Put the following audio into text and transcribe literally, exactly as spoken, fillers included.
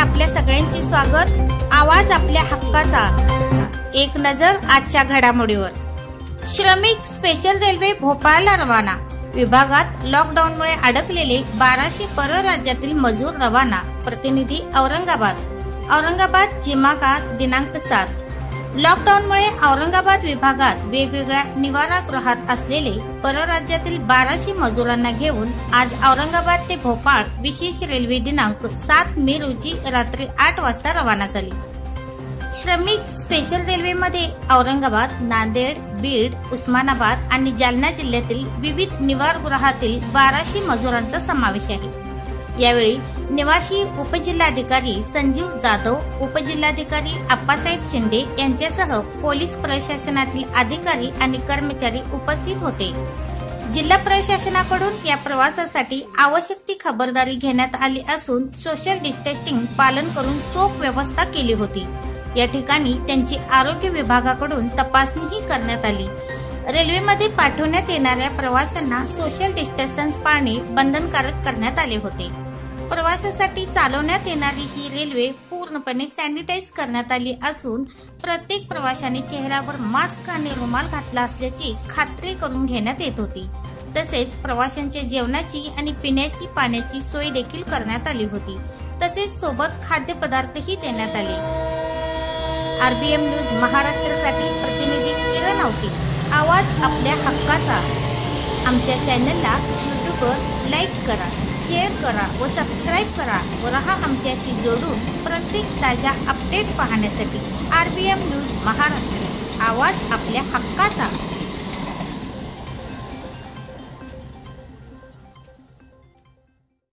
आपल्या सगळ्यांचे स्वागत। आवाज आपल्या हक्काचा। एक नजर आजच्या घडामोडीवर। श्रमिक स्पेशल रेल्वे भोपाळला रवाना। विभागात लॉकडाऊनमुळे अडकलेले बाराशे परराज्यातील मजूर रवाना। प्रतिनिधी औरंगाबाद। औरंगाबाद जिमाका दिनांक सात। लॉकडाऊनमुळे औरंगाबाद विभागात वेगवेगळ्या निवारागृहात असलेले परराज्यातील बाराशे मजुरांना घेऊन आज औरंगाबाद ते भोपाळ विशेष रेल्वे दिनांक सात मे रोजी रात्री आठ वाजता रवाना झाली। श्रमिक स्पेशल रेल्वेमध्ये औरंगाबाद, नांदेड, बीड, उस्मानाबाद आणि जालना जिल्ह्यातील विविध निवारगृहातील बाराशे मजुरांचा समावेश आहे। यावेळी निवासी उपजिल्हाधिकारी संजीव जाधव, उपजिल्हाधिकारी अप्पासाहेब शिंदे यांच्यासह पोलीस प्रशासनातील अधिकारी आणि कर्मचारी उपस्थित होते। जिल्हा प्रशासनाकडून या प्रवासासाठी आवश्यक ती खबरदारी घेण्यात आली असून सोशल डिस्टन्सिंग पालन करून चोख व्यवस्था केली होती। या ठिकाणी त्यांची आरोग्य विभागाकडून तपासणीही करण्यात आली। रेल्वेमध्ये पाठवण्यात येणाऱ्या प्रवाशांना सोशल डिस्टन्स पाळणे बंधनकारक करण्यात आले होते। प्रवासासाठी चालवण्यात येणारी ही रेल्वे पूर्णपणे सॅनिटाईज करण्यात आली असून प्रत्येक प्रवाशाने चेहऱ्यावर मास्क आणि रुमाल घातला असल्याची खात्री करून घेण्यात येत होती। तसेच प्रवाशांच्या जेवणाची आणि पिण्याची पाण्याची सोय देखील करण्यात आली होती। तसेच सोबत खाद्यपदार्थही देण्यात आले। आरबीएम न्यूज महाराष्ट्रासाठी प्रतिनिधी किरण आवटी। आवाज आपल्या हक्काचा। आमच्या चॅनलला यूट्यूबवर लाईक करा, शेअर करा व सबस्क्राईब करा व रहा आमच्याशी जोडून प्रत्येक ताज्या अपडेट पाहण्यासाठी। आरबीएम न्यूज महाराष्ट्र, आवाज आपल्या हक्काचा।